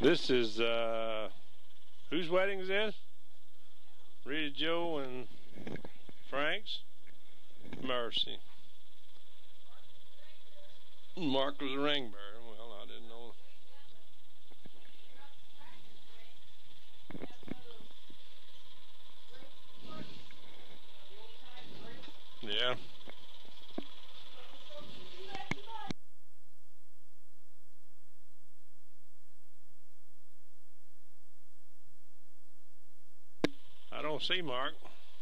This is, whose wedding is this? Rita Joe and Frank's? Mercy. Mark was a ring bearer. Well, I didn't know. Yeah. I don't see Mark.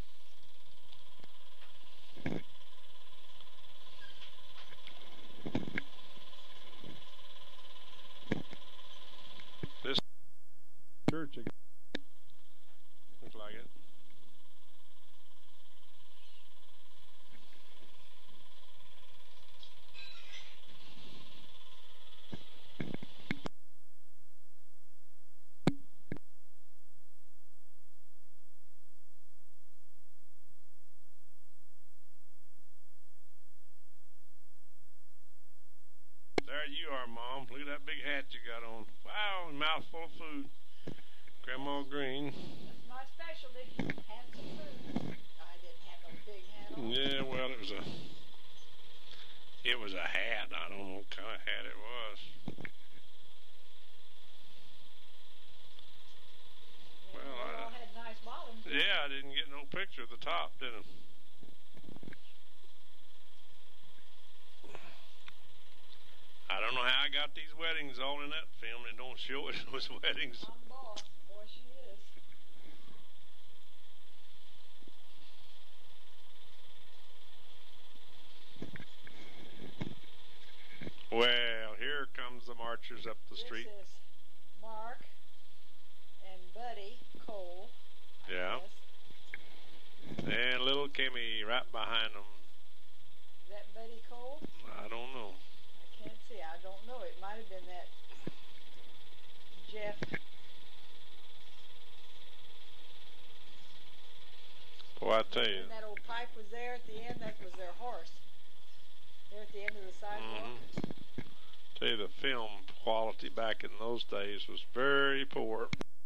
This church again. Looks like it. There you are, Mom. Look at that big hat you got on. Wow, mouthful of food. Grandma Green. That's my specialty. Have some food. I didn't have no big hat on. Yeah, well, it was a hat. I don't know what kind of hat it was. Well, they all had nice bottoms. Yeah, I didn't get no picture of the top, did I? I don't know how I got these weddings all in that film. It don't show it was weddings. I'm boss. Boy, she is. Well, here comes the marchers up the street. This is Mark and Buddy Cole. I Yeah. guess. And little Kimmy right behind them. Is that Buddy Cole? I don't know. I can't see. I don't know. It might have been that Jeff. Boy, I tell you. And that old pipe was there at the end. That was their horse. There at the end of the sidewalk. Tell you, the film quality back in those days was very poor.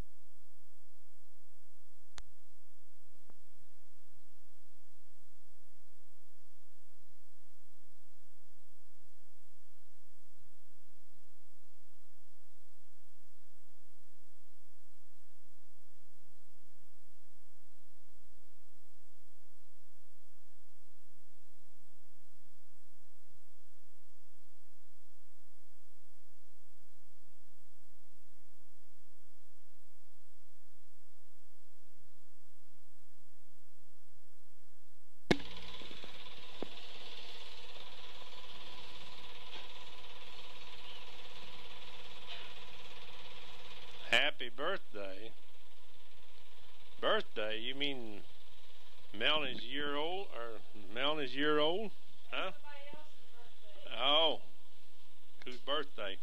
Happy birthday. Birthday? You mean Melanie's year old? Or Melanie's year old? Huh? Somebody else's birthday. Oh. Whose birthday?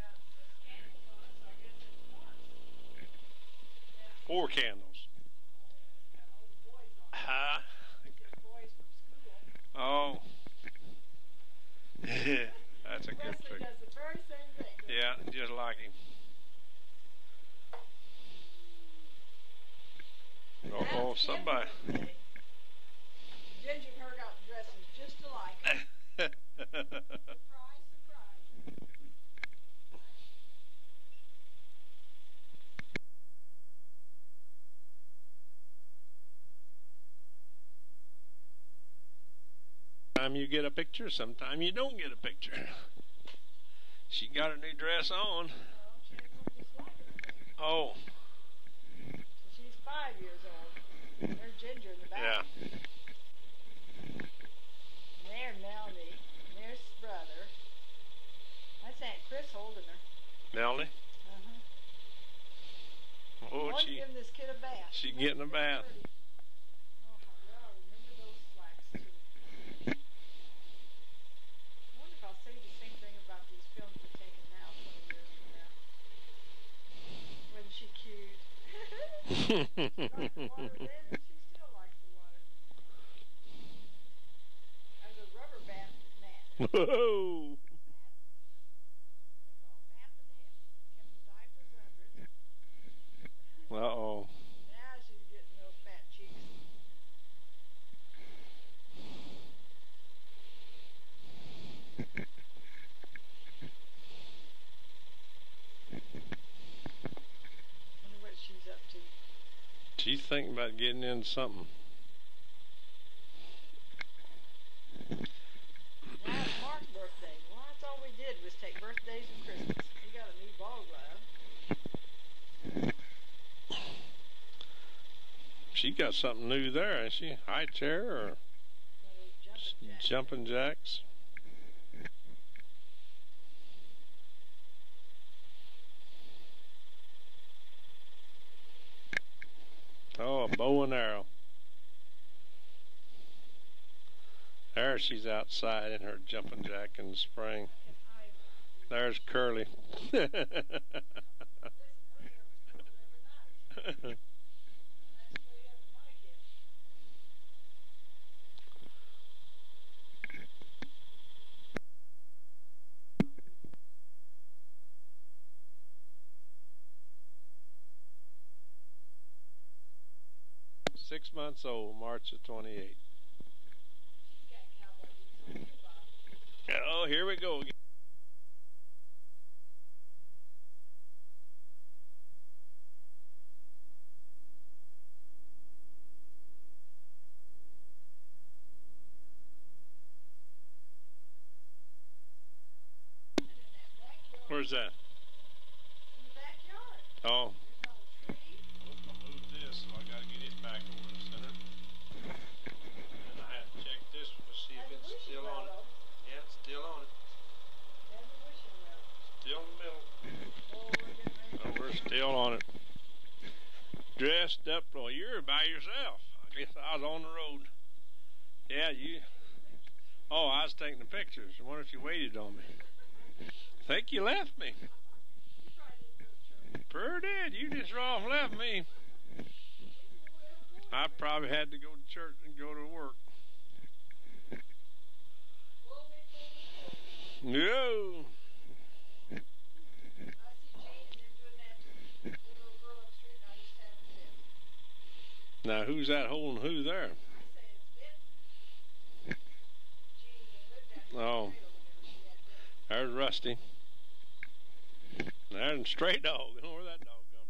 Four candles. Huh? Oh. That's a good Wesley picture. does the very same thing. Yeah, just like him. Oh, somebody. Ginger and her got dresses just alike. Surprise, surprise. Sometime you get a picture, sometime you don't get a picture. She got her new dress on. Well, she looked just like her. Oh, So she's 5 years old. There's Ginger in the back. yeah. And there's Melanie. And there's his brother. That's Aunt Chris holding her. Melanie? Uh-huh. Oh, I want to give this kid a bath. she getting a bath. Oh, yeah, remember those slacks too. I wonder if I'll say the same thing about these films we're taking now 20 years from now. Wasn't she cute? Liked the water then, and she still likes the water. There's a rubber bath mat. Whoa! They call it bath and nail. Kept the diapers under it. thinking about getting into something? Now it's Mark's birthday. Well, that's all we did was take birthdays and Christmas. He got a new ball glove. She got something new there, ain't she? High chair or jumping jacks? Oh, a bow and arrow. There she's outside in her jumping jack in the spring. There's Curly. 6 months old, March the 28th. Oh, here we go again. Where's that? In the backyard. Oh. Still on it. Dressed up. Well, you're by yourself. I guess I was on the road. Yeah, you. Oh, I was taking the pictures. I wonder if you waited on me. I think you left me. Sure did. You just raw left me. I probably had to go to church and go to work. No. Now, who's that holding who there? Oh, there's Rusty. There's a stray dog. I don't know where that dog come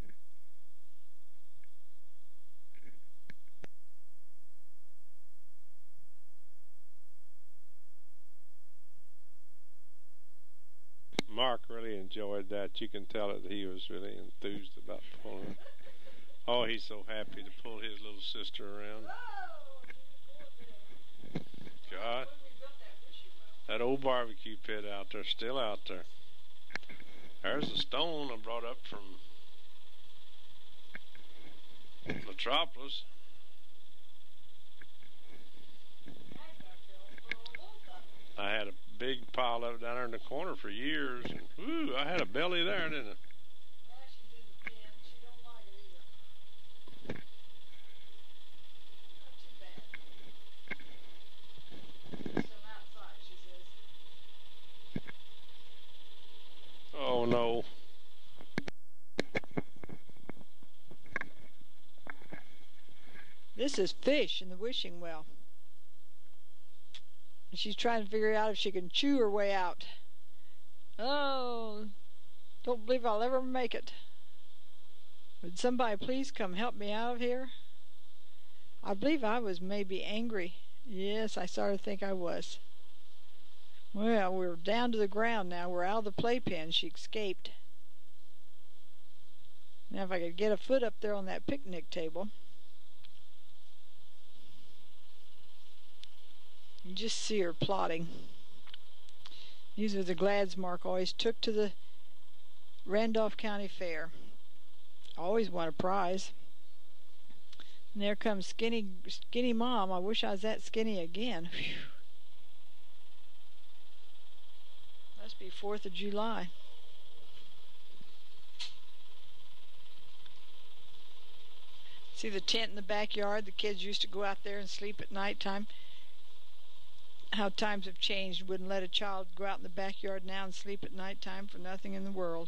from. Mark really enjoyed that. You can tell that he was really enthused about pulling it. Oh, he's so happy to pull his little sister around. God. That old barbecue pit out there, still out there. There's the stone I brought up from Metropolis. I had a big pile of it down there in the corner for years. And, whoo, I had a belly there, didn't I? Oh no. This is Fish in the wishing well. And she's trying to figure out if she can chew her way out. Oh, don't believe I'll ever make it. Would somebody please come help me out of here? I believe I was maybe angry. Yes, I started to think I was. Well, we're down to the ground now. We're out of the playpen. She escaped. Now if I could get a foot up there on that picnic table. You just see her plotting. These are the glads Mark always took to the Randolph County Fair. Always won a prize. And there comes skinny Mom. I wish I was that skinny again. Whew. Must be 4th of July. See the tent in the backyard? The kids used to go out there and sleep at nighttime. How times have changed. Wouldn't let a child go out in the backyard now and sleep at nighttime for nothing in the world.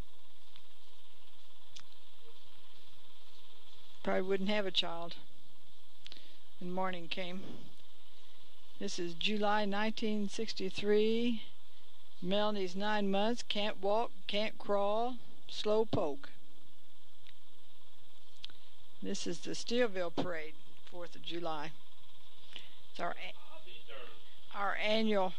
Probably wouldn't have a child when morning came. This is July 1963. Melanie's 9 months, can't walk, can't crawl, slow poke. This is the Steelville Parade, 4th of July. It's our annual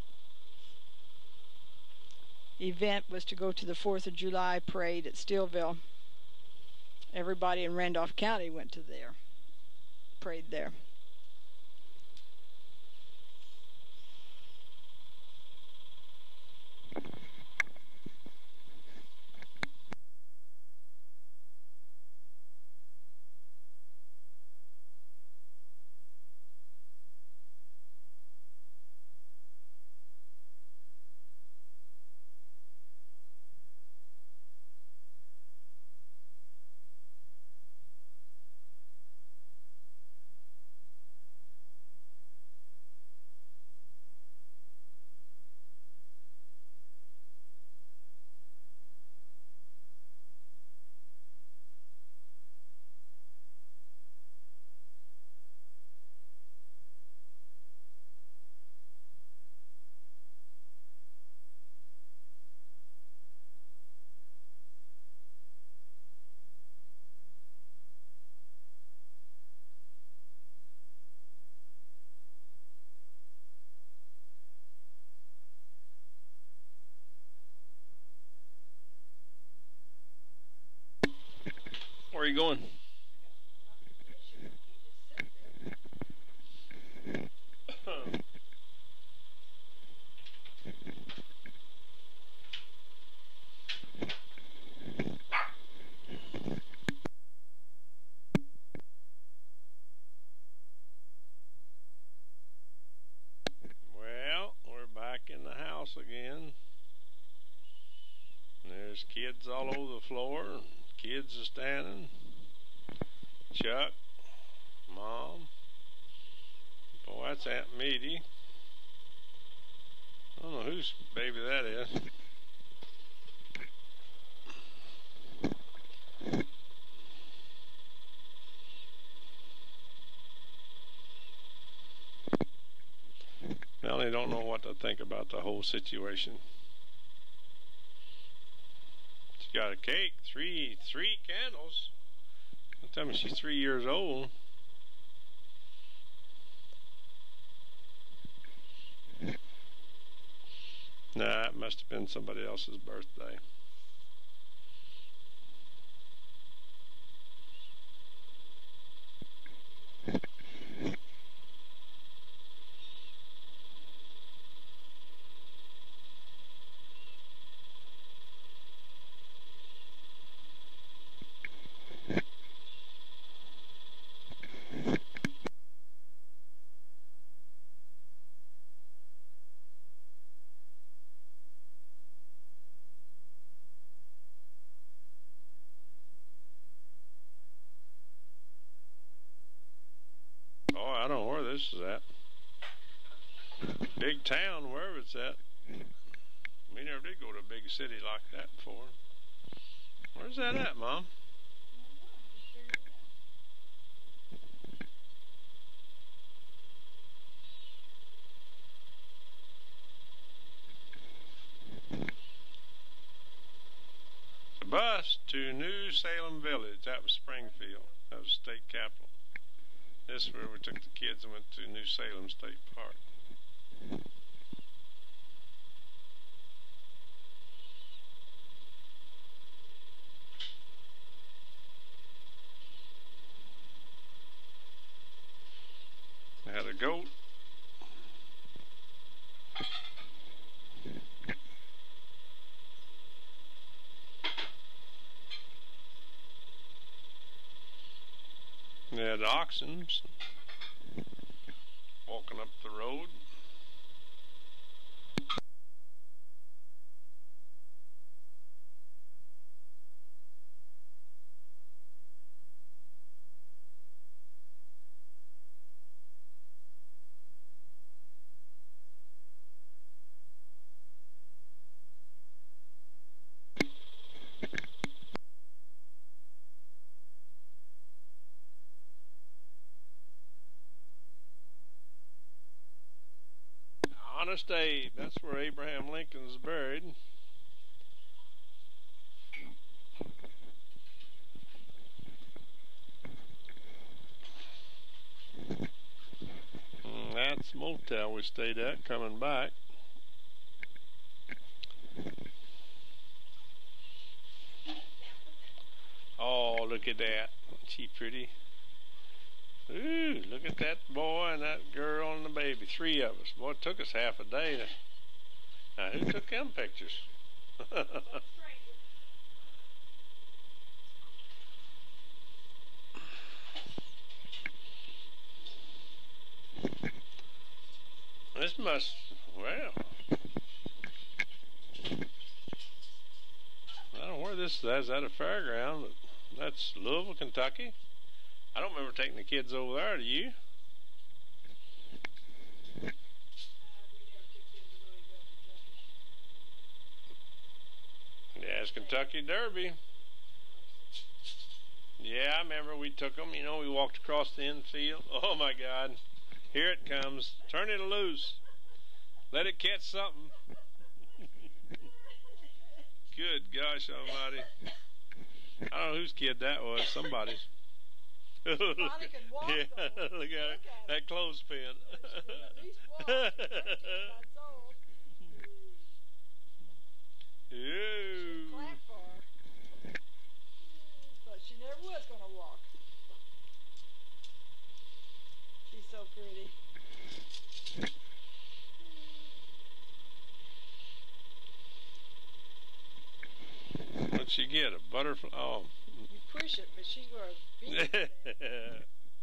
event was to go to the 4th of July parade at Steelville. Everybody in Randolph County went to their parade there. Where are you going? Well, we're back in the house again. There's kids all over the floor. Kids are standing. Chuck, Mom. Boy, that's Aunt Meady. I don't know whose baby that is. Melanie don't know what to think about the whole situation. She got a cake, three candles. Don't tell me she's 3 years old. Nah, it must have been somebody else's birthday. I don't know where this is at. Big town, wherever it's at. We never did go to a big city like that before. Where's that at, Mom? The bus to New Salem Village. That was Springfield. That was the state capital. This is where we took the kids and went to New Salem State Park. I had a goat. They had oxen walking up the road. Honest Abe, that's where Abraham Lincoln's buried. motel we stayed at coming back. Oh, look at that. Isn't she pretty? Ooh, look at that boy and that girl and the baby. 3 of us. Boy, it took us half a day. Now, who took them pictures? This must, well, I don't know where this is. Is that a fairground? But that's Louisville, Kentucky. I don't remember taking the kids over there, do you? Yeah, it's Kentucky Derby. Yeah, I remember we took them. You know, we walked across the infield. Oh, my God. Here it comes. Turn it loose. Let it catch something. Good gosh almighty. I don't know whose kid that was. Somebody's. Bonnie can walk, yeah, though. look at it. That clothespin. At least walk. 13 months old. Ew. Clap for her. But she never was going to walk. She's so pretty. What'd she get? A butterfly? Oh. You push it, but she's going to beat it.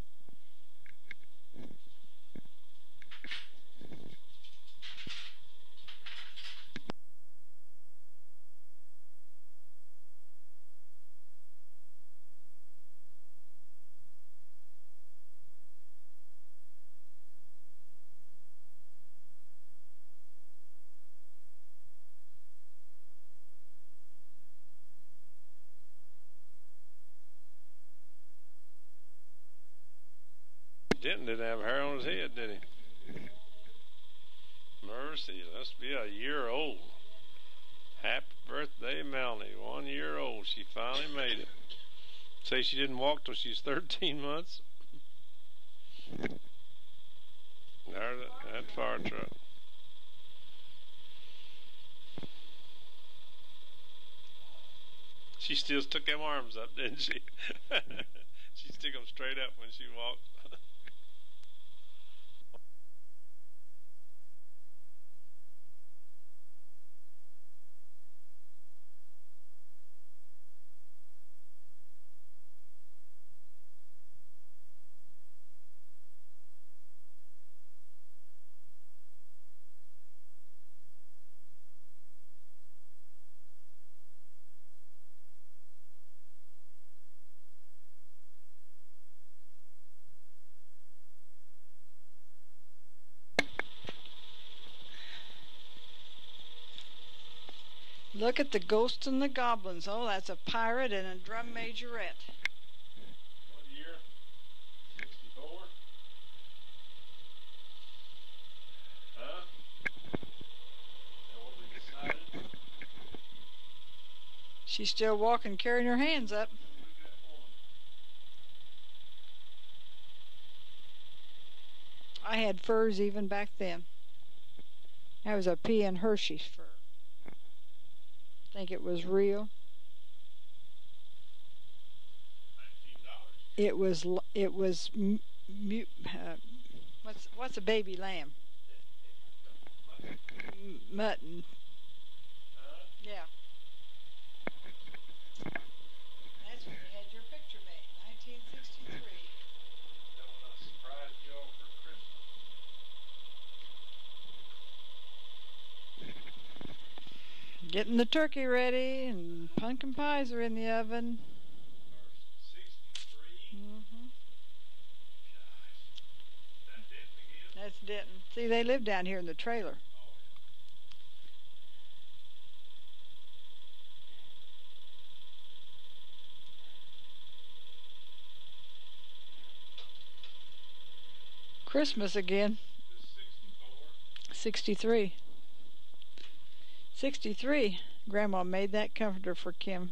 Denton didn't have hair on his head, did he? Mercy, must be a year old. Happy birthday, Melanie. 1 year old. She finally made it. Say she didn't walk till she's 13 months. There's that fire truck. She still took them arms up, didn't she? She stick them straight up when she walked. Look at the ghosts and the goblins. Oh, that's a pirate and a drum majorette. What year? 64? Huh? Is that what we decided? She's still walking, carrying her hands up. Look at that woman. I had furs even back then. That was a P. and Hershey's fur. I think it was real. $19. It was what's a baby lamb? Mutton. Yeah. That's when you had your picture made, 1963. That when I surprised you all for Christmas. Getting the turkey ready, and pumpkin pies are in the oven. 63? Mm-hmm. That Denton again? That's Denton. See, they live down here in the trailer. Christmas again. This 64? 63. 63. Grandma made that comforter for Kim.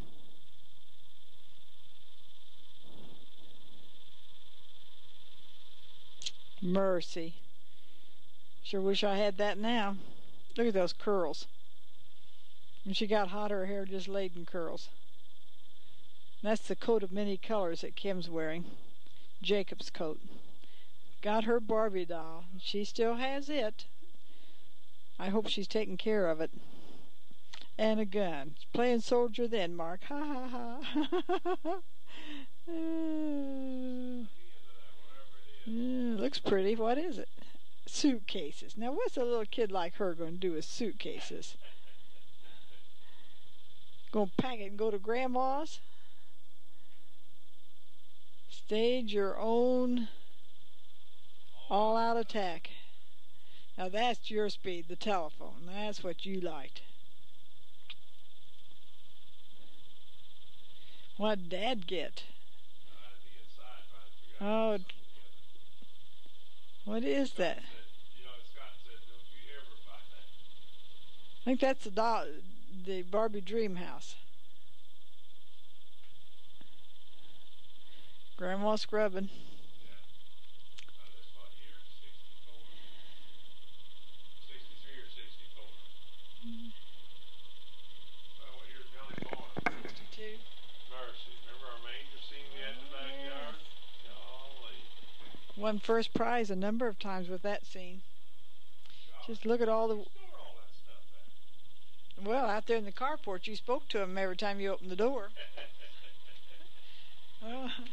Mercy. Sure wish I had that now. Look at those curls. When she got hot, her hair just laid in curls. That's the coat of many colors that Kim's wearing. Jacob's coat. Got her Barbie doll. She still has it. I hope she's taking care of it. And a gun. Playing soldier then, Mark. Ha ha ha. Looks pretty. What is it? Suitcases. Now what's a little kid like her going to do with suitcases? Going to pack it and go to Grandma's? Stage your own all-out attack. Now that's your speed, the telephone. That's what you liked. What'd Dad get? Oh, what is that? I think that's the Barbie Dream House. Grandma scrubbing. Won first prize a number of times with that scene. Just look at all the... Well, out there in the carport, you spoke to him every time you opened the door. Oh. I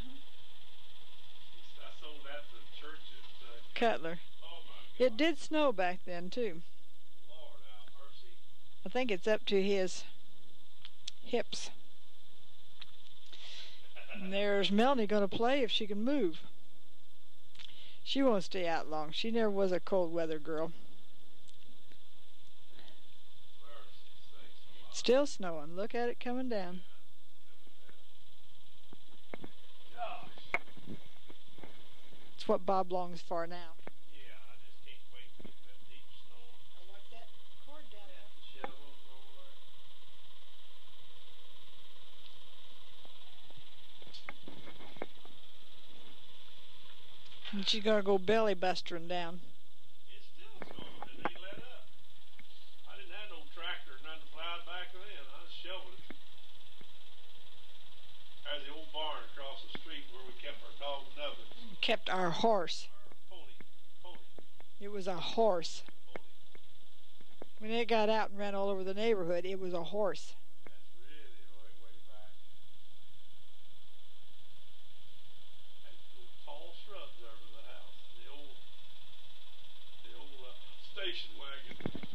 sold that to the church at Cutler. It did snow back then, too. Lord have mercy. I think it's up to his hips. And there's Melanie going to play if she can move. She won't stay out long. She never was a cold weather girl. Still snowing. Look at it coming down. It's what Bob longs for now. Yeah, I just can't wait to get that deep snow. I want that cord down there. And she's gonna go belly bustering down. It's still snowing. It ain't let up. I didn't have no tractor or nothing to plow it back then. I just shoveled it. There's the old barn across the street where we kept our dog nubbins. Kept our horse. Our pony. It was a horse. Pony. When it got out and ran all over the neighborhood, it was a horse. That's really way back. Had little tall shrubs over the house. The old station wagon.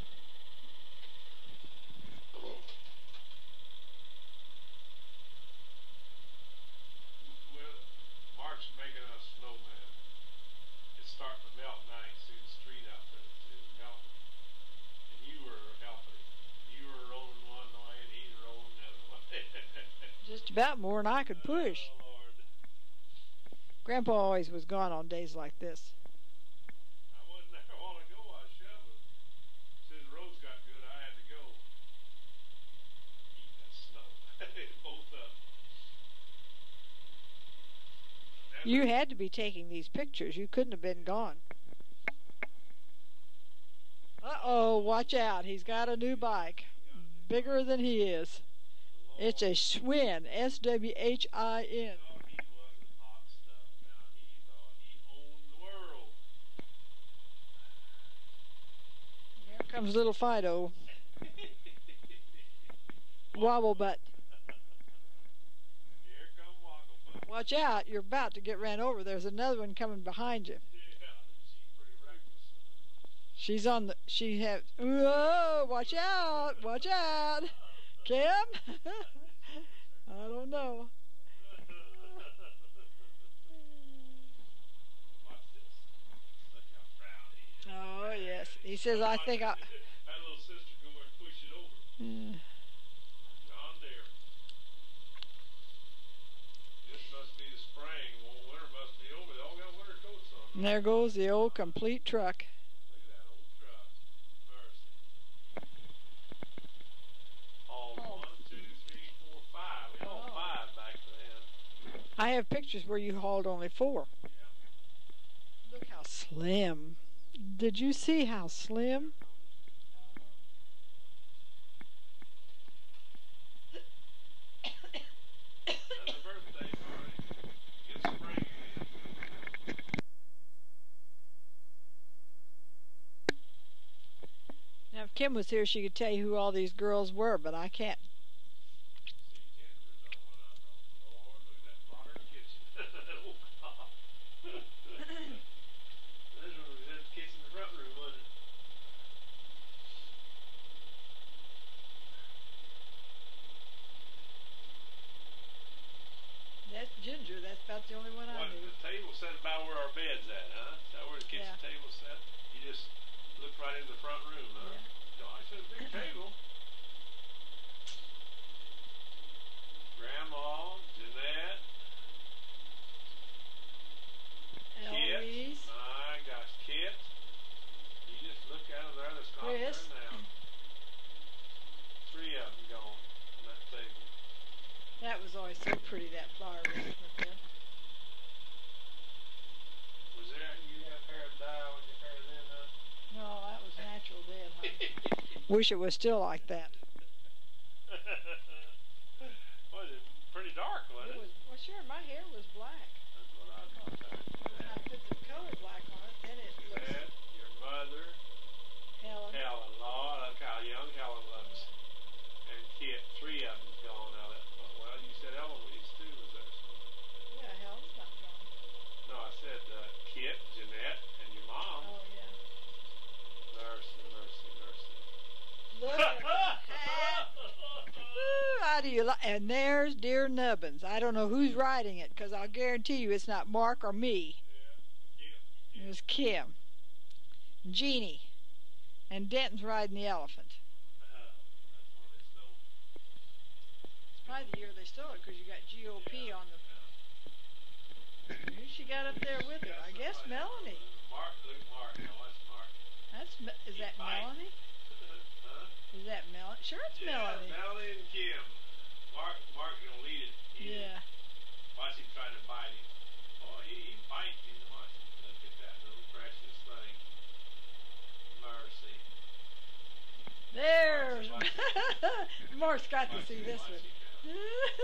Well, Mark's making a snowman. It's starting to melt now. You can see the street out there. It's melting. And you were helping. You were rolling one way and he's rolling the other way. Just about more than I could push. Oh, Lord. Grandpa always was gone on days like this. I wasn't there a while ago. I was shoveling. As soon as the roads got good, I had to go. Eating that snow. Both of them. You had to be taking these pictures. You couldn't have been gone. Uh-oh, watch out. He's got a new bike. Bigger than he is. It's a Schwinn. S-W-H-I-N. He wasn't hot stuff. Now he thought he owned the world. Here comes little Fido. Wobble butt. Here come Wagglebutt. Watch out. You're about to get ran over. There's another one coming behind you. Yeah, she's pretty reckless. She's on the... She has... Whoa! Watch out! Watch out! Kim? I don't know. Watch this. Look how proud he is. Oh, yes. He says, I think I... That little sister go and push it over. John Deere. This must be the spring. Well, winter must be over. They all got winter coats on. And there goes the old complete truck. Look at that old truck. Mercy. All 1, 2, 3, 4, 5. We hauled 5 back then. I have pictures where you hauled only 4. Yeah. Look how slim. Did you see how slim? Another birthday party. Get spring in. Now, if Kim was here, she could tell you who all these girls were, but I can't. See, Jennifer's the one I know. Lord, look at that modern kitchen. Oh, God. This one was in the kitchen in the front room, wasn't it? That's Ginger. That's about the only one I What, knew. the table set about where our bed's at, huh? Is that where the kitchen Yeah. table's set? You just look right in the front room, huh? Yeah. Gosh, that's a big table. Grandma, Jeanette, Kit. Eloise, My gosh, Kit. You just look out of there, there's coffee Chris. there now. 3 of them gone on that table. That was always so pretty, that flower arrangement there. Was there, you have hair dye on your hair then, huh? No, that was natural then, huh? Wish it was still like that. Was it pretty dark, wasn't it? Well, sure, my hair was black. That's what I thought there. But when I put the color black on it, then it looks Jeanette, your mother, Helen. Helen, Lord, look how young Helen looks. And Kit, 3 of them gone out of it. Well, you said Eloise too was there. Yeah, Helen's not gone. No, I said Kit, Jeanette, and your mom. Oh, yeah. Mercy, mercy, mercy. Look at that. Ooh, how do you like? And there's dear Nubbins. I don't know who's writing it, because I'll guarantee you it's not Mark or me. It was Kim, Jeannie, and Denton's riding the elephant. It's probably the year they stole it, because you got GOP on the. Who she got up there with her? I guess Melanie. Mark, look at Mark. Now watch Mark. Is that Melanie? Huh? Is that Melanie? Sure, it's Melanie. Melanie and Kim. Mark gonna lead it. Yeah. Watch him try to bite him. Oh, he bites him. Watch him. Look at that little precious thing. Mercy. There's. Watch him. Mark's got to Watch see him, this watch one. him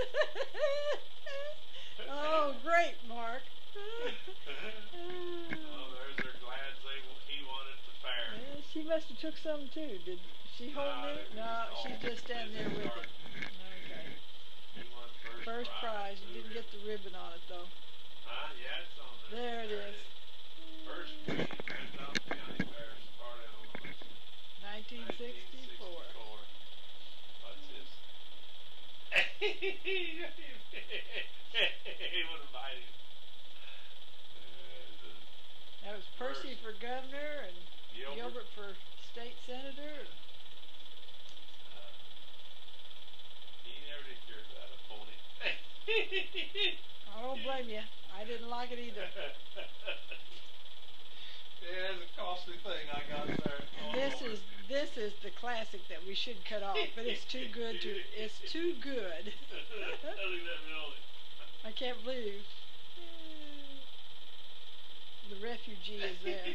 Oh, great, Mark. now. Oh, there's her glad he wanted the fair. Yeah, she must have took some too. Did she hold it? No, she's just standing there with it. Okay. He won First prize. You didn't get the ribbon on it though. Huh? Yeah, it's on there. There it is. First Randolph County Fair, Sparta, Illinois. 1964. What's this? He wouldn't bite him. That was Percy for governor and Gilbert for state senator. He never did care for that, a pony. I don't blame you. I didn't like it either. Yeah, it's a costly thing I got there. Oh, This is the classic that we should cut off, but it's too good to. It's too good. Look at that building. I can't believe the refugee is there.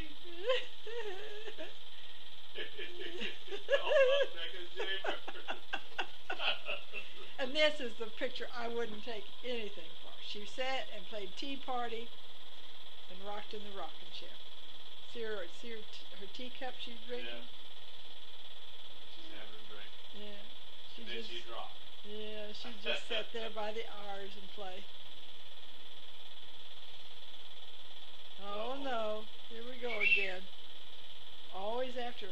And this is the picture I wouldn't take anything for. She sat and played tea party and rocked in the rocking chair. See her teacup she's drinking? Yeah. She's having a drink. Yeah. She And then just, she dropped. yeah, she just sat there by the hours and play. Oh no, here we go again. Always after.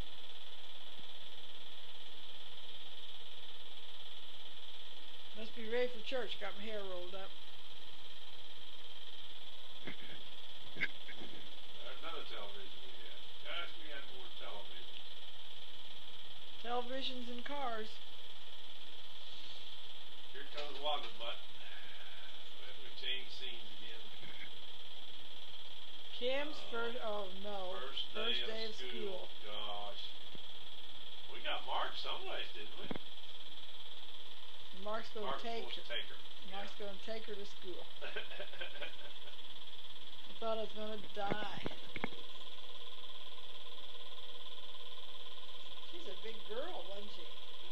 Must be ready for church. Got my hair rolled up. There's another television we had. Gosh, we had more televisions. Televisions and cars. Here comes Wagabutt. Let me change scenes again. Kim's first. Oh no. First day of school. Gosh. We got Mark someplace, didn't we? Mark's gonna Mark's take supposed her. to take her. Mark's gonna take her to school. I thought I was gonna die. big girl, wasn't she?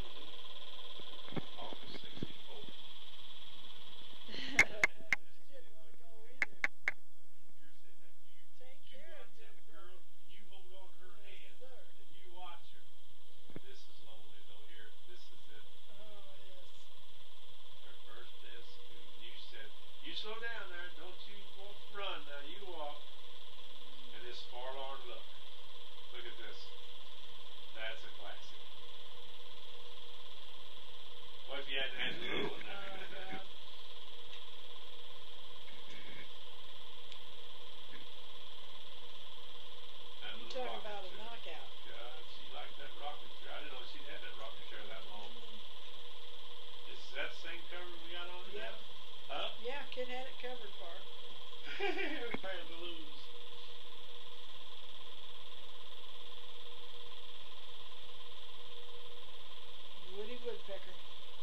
Almost 64. She didn't want to go either. You're sitting there. Take You care of watch that yourself. girl. You hold on her Yes, hand sir. and you watch her. This is lonely though here. This is it. Oh, yes. Her first day of school. You said, you slow down there. Don't you run now. You walk. And this forlorn look. Look at this. That's a classic. What if you hadn't had the little one? Oh, God. That You little talk rocking about a chair. knockout. God, she liked that rocking chair. I didn't know she had that rocking chair that long. Is that the same cover we got on it Yeah. now? Huh? Yeah, kid had it covered for her. Pantaloons. Woody Woodpecker.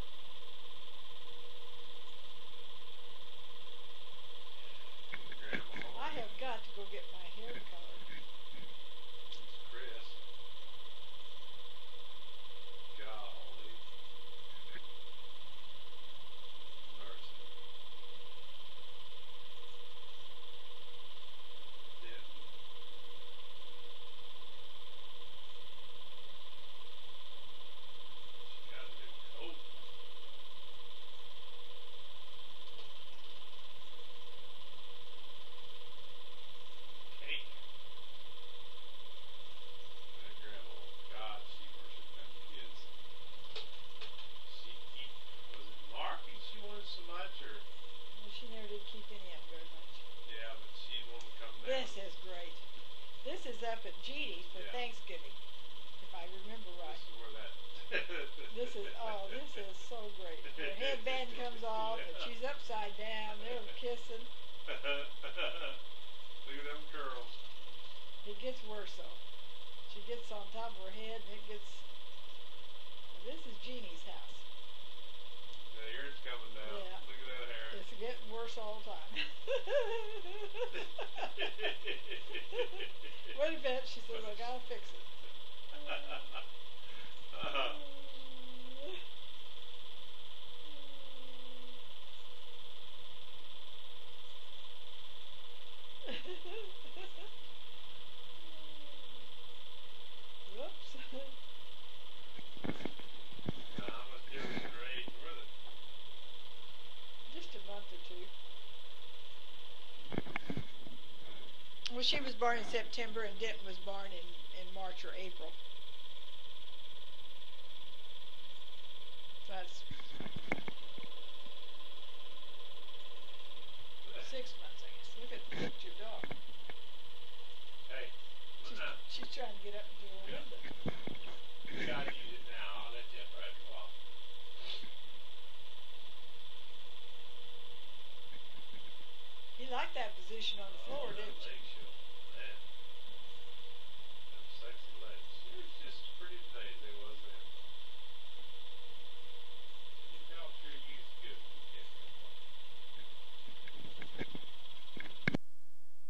Grandma. I have got to go get my hair colored. It's Chris. Golly. Mercy. Yeah. She got a new coat. Cake. That grandma, God, she worshipped them kids. She keep, was it Marky she wanted so much, or? Well, she never did keep any of it very much. Yeah, but she wanted to come down. This is great. This is up at Jeannie's for Yeah. Thanksgiving, if I remember right. This is where that. This is so great. Her headband comes off and she's upside down. They're kissing. Look at them curls. It gets worse though. She gets on top of her head and it gets. This is Jeannie's house. Yeah, yours coming down. Yeah. Look at that hair. It's getting worse all the time. Wait a minute, she says, I gotta fix it. Whoops. Now, how much difference in her age were they? Just a month or two. Well, she was born in September and Denton was born in March or April. So that's 6 months, I guess. Look at your dog. Hey, She's trying to get up to her Yeah. window. you gotta use it now. I'll let you have right go off. He liked that position on the floor, that didn't you? leg show. Man. Them sexy legs. She was just as pretty today as they was then. You helped your youth good. You can't complain.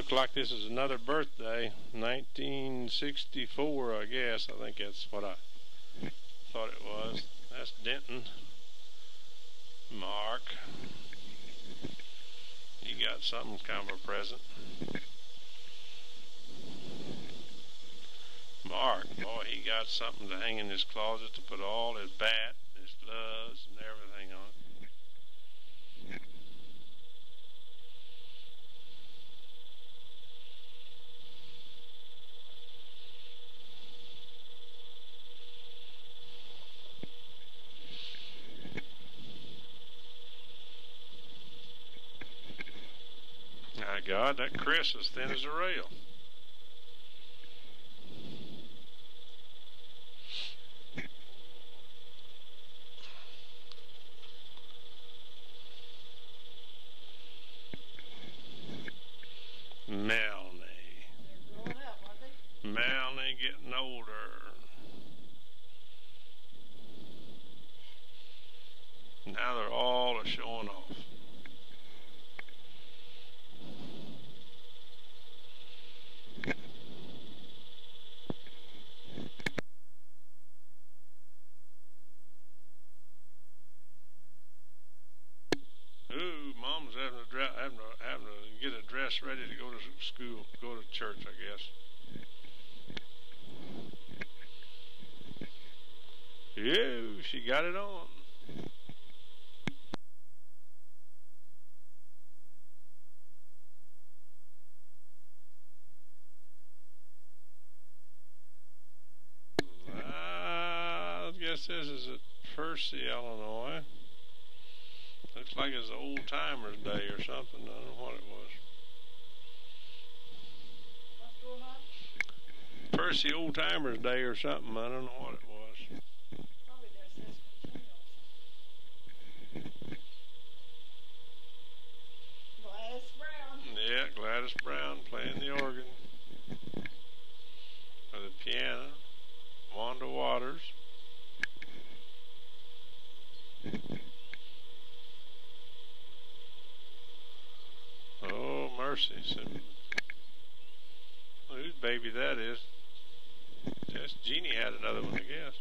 Look like this is another birthday, 1964, I guess. I think that's what I thought it was. That's Denton. Mark, you got something kind of a present. Mark, boy, he got something to hang in his closet to put all his bat, his gloves, and everything on. My God, that Chris is thin as a rail. Melanie. They're growing up, aren't they? Melanie getting older. Now they're all showing off. Ooh, Mom's having to get a dress ready to go to school, go to church, I guess. Ew, she got it on. I guess this is at Percy, Illinois. Looks like it's Old Timers Day or something. I don't know what it was. What's going on? Percy Old Timers Day or something. I don't know what it was. Probably their sesquicentennials. Gladys Brown. Yeah, Gladys Brown playing the organ. Or the piano. Wanda Waters. Oh, mercy. Whose baby that is? Guess Jeannie had another one, I guess.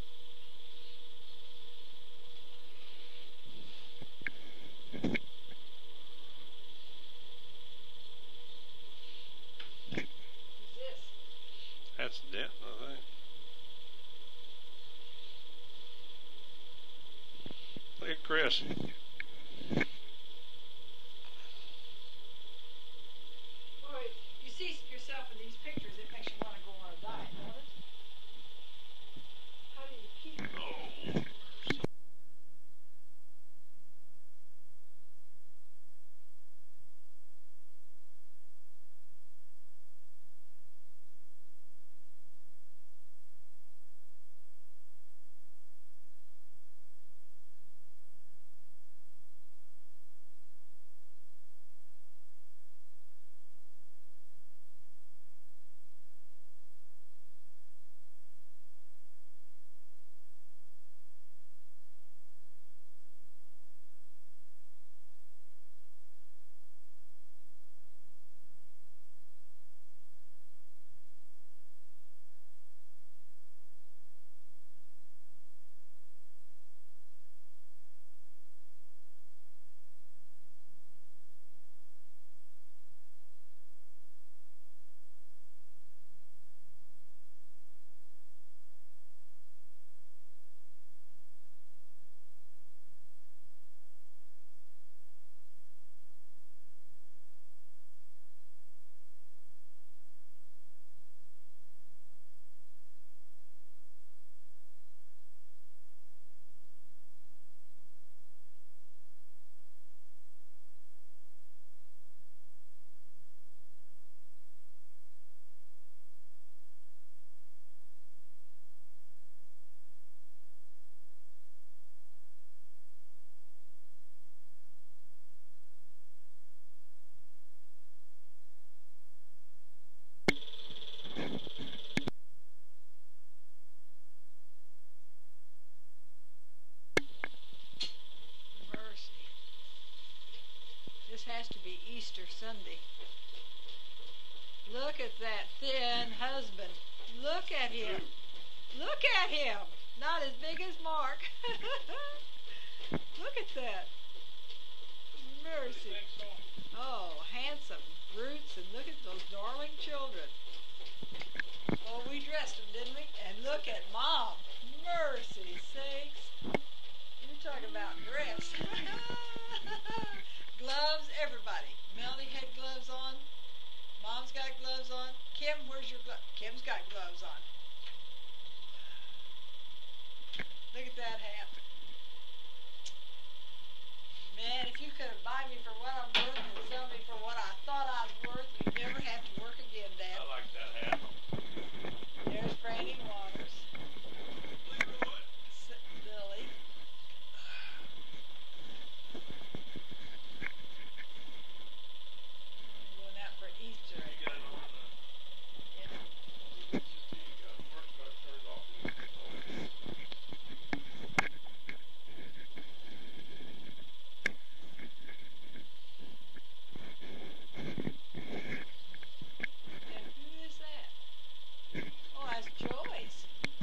Who's this? That's Denton, I think. Look at Chris. Boy, you see yourself in these pictures, it makes you want to go on a diet, doesn't it? How do you keep it? Oh. Mercy. This has to be Easter Sunday. Look at that thin husband. Look at him. Look at him. Not as big as Mark. Look at that. Mercy. Oh, handsome brutes, and look at those darling children. Oh, we dressed them, didn't we? And look at Mom. Mercy sakes. You're talking about dress. Gloves, everybody. Melody had gloves on. Mom's got gloves on. Kim, where's your glove? Kim's got gloves on. Look at that hat. Man, if you could have buy me for what I'm worth and sell me for what I thought I was worth, you'd never have to work again, Dad. I like that hat. There's Franny Waters. Lily. Going out for Easter. You got it on Yeah. the work got turned off. And who is that? Oh, that's Joyce.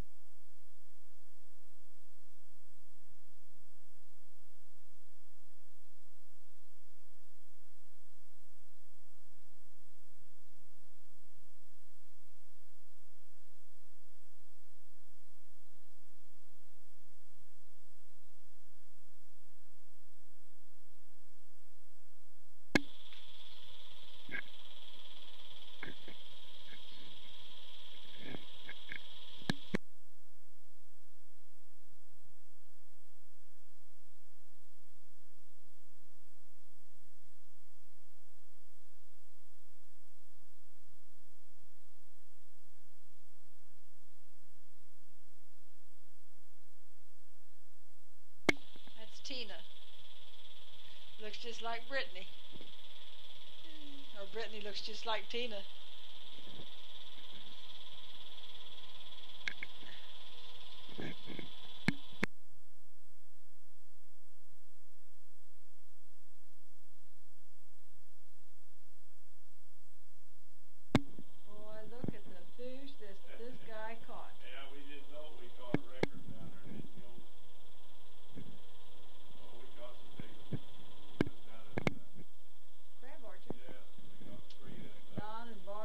That's Tina. Looks just like Brittany. Or Brittany looks just like Tina. Boy, look at the fish this guy caught. Yeah, we didn't know we caught a record down there in Indiana. Oh, we caught some big ones. Just down at Crab orchard. yeah, we caught 3 that night. Don and Bart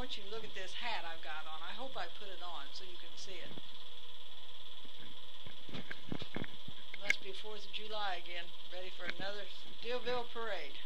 want you to look at this hat I've got on. I hope I put it on so you can see it. Must be 4th of July again, ready for another Steelville parade.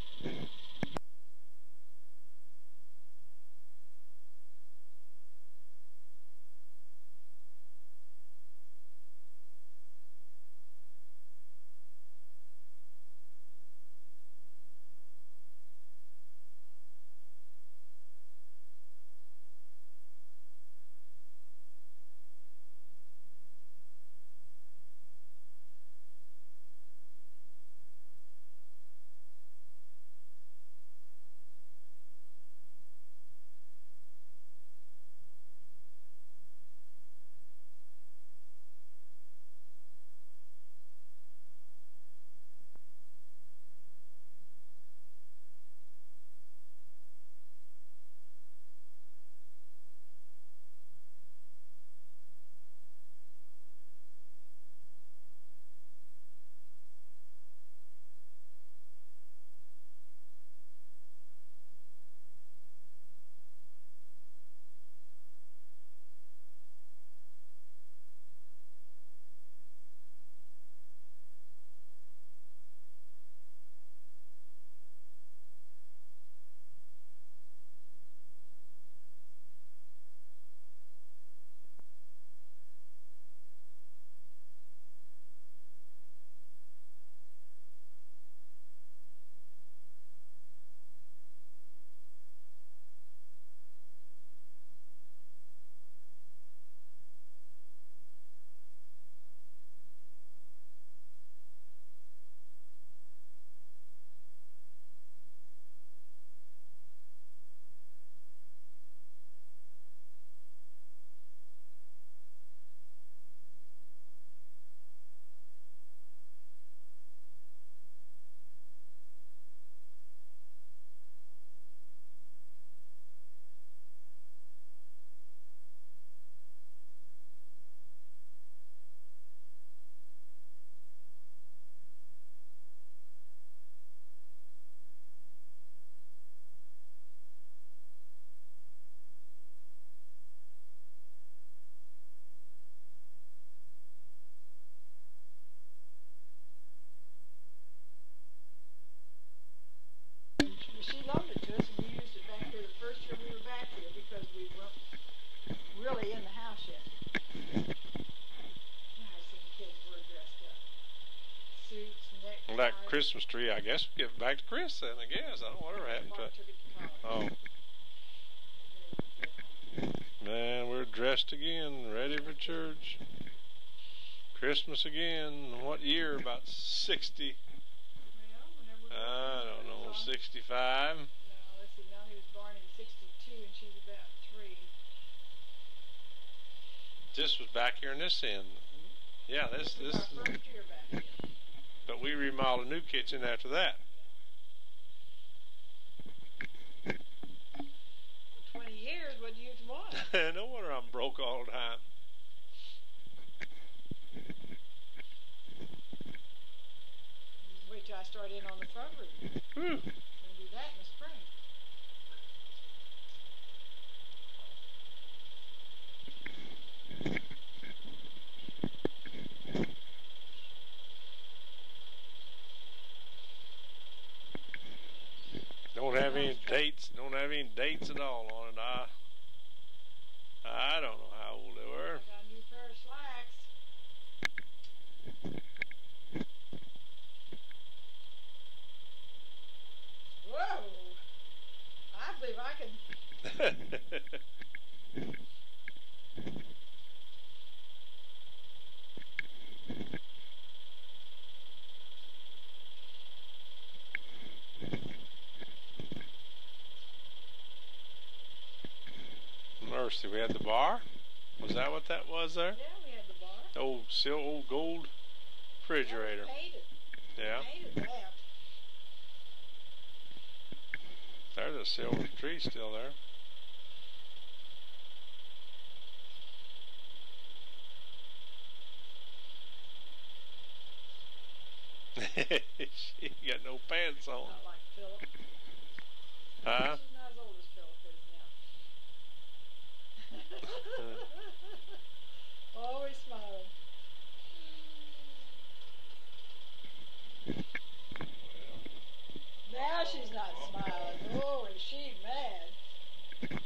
She loaned it to us, and we used it back here the first year we were back here because we weren't really in the house yet. Nice the kids were dressed up. Suits, neckties. Well, that Christmas tree, I guess we get back to Chris then, I guess. I don't know whatever happened to Mark it. took it to college. Oh. Man, we're dressed again, ready for church. Christmas again. What year? About 60. I don't know, 65. No, let's see. Melanie was born in 62, and she's about 3. This was back here in this end. Yeah, this. Our first year back here. But we remodeled a new kitchen after that. 20 years. What do you want? No wonder I'm broke all the time. Wait till I start in on the front room. Whew. We'll do that in the spring. Don't have any dates. Don't have any dates at all on it. I don't know how old they were. I got a new pair of slacks. Whoa! I believe I can. Mercy, we had the bar. Was that what that was there? Yeah, we had the bar. Old gold refrigerator. Yeah, we painted. Yeah. We painted that. There's a silver tree still there. She ain't got no pants on. Not like Philip. Huh? She's not as old as Philip is now. not smiling. Oh, is she mad?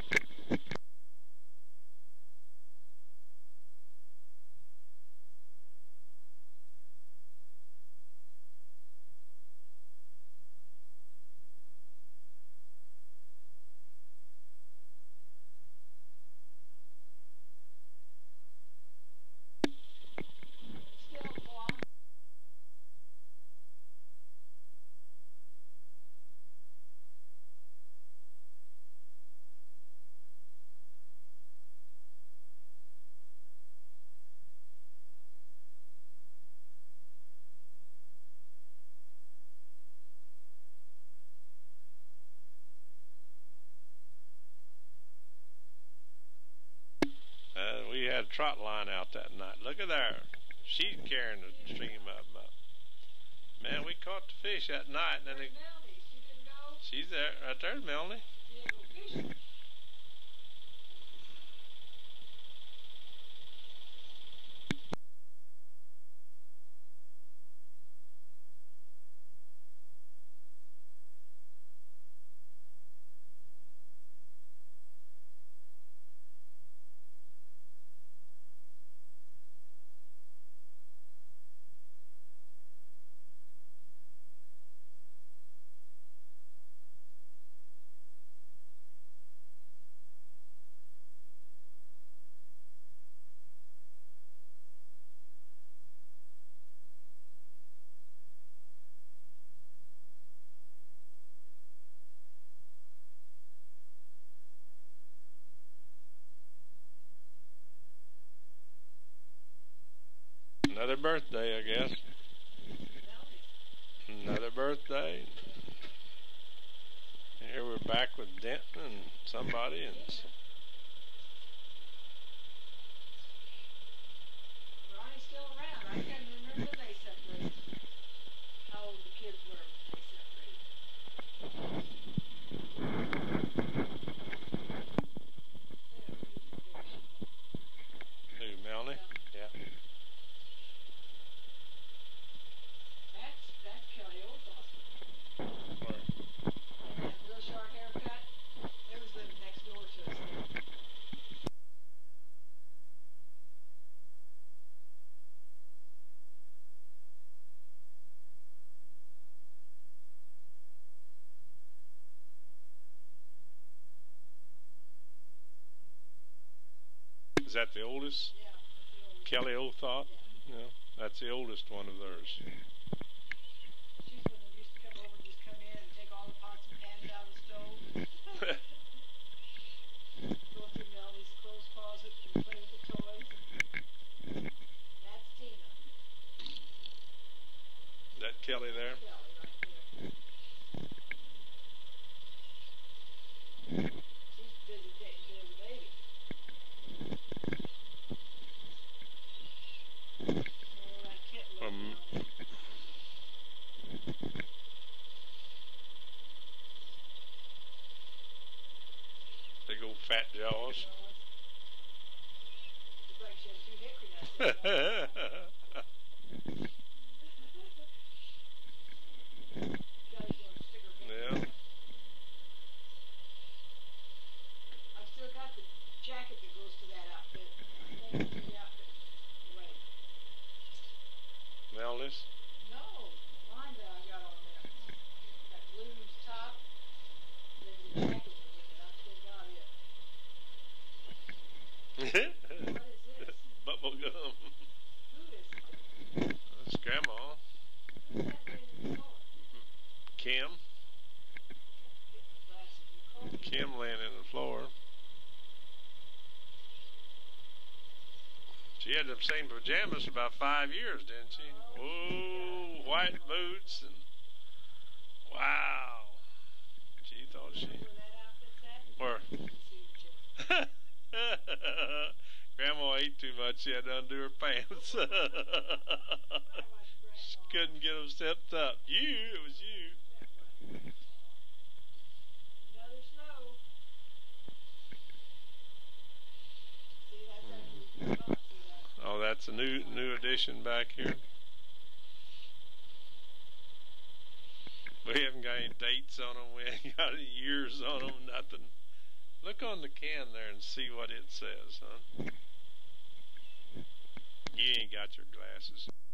We had a trot line out that night. Look at there. She's carrying the stream up. Man, we caught the fish that night. And then she's there. Right there's Melanie. Another birthday, I guess. Another birthday. And here we're back with Denton and somebody. And Ronnie's still around. I can't remember when they separated. How old the kids were when they separated. who, Melanie? Yeah. That's Kelly Oldfoss. Where? That real short haircut. They was living next door to us. Is that the oldest? Yeah, that's the old. Kelly Oldthought? Yeah. That's the oldest one of theirs. She's the one that used to come over and just come in and take all the pots and pans out of the stove. Go through Melanie's clothes closet and play with the toys. And that's Tina. Is that Kelly there? Kelly right there. She's busy taking care of the baby. Oh, that kid looks Big old fat jaws. Looks like she has two hickory nuts. Kelly's gonna stick her finger. Yeah. I've still got the jacket that goes to that outfit. I think the outfit. Wait. Melnice? No, mine that I got on there. That blues top. There's a jacket with it. I've still got it. What is this? Bubble gum. Who is it? That's Grandma. Who's that laying in the floor? Kim. Get my glasses. You called me. Kim laying in the floor. She had the same pajamas about 5 years, didn't she? Oh, white boots and wow. She thought she. Where that outfit's at? Where? See the chick. Grandma ate too much. She had to undo her pants. She I watched Grandma. couldn't get them stepped up. It was you. Another snow. See, that's actually not. See that? Oh, that's a new addition back here. We haven't got got any dates on them. We ain't got any years on them. Nothing. Look on the can there and see what it says, huh? You ain't got your glasses.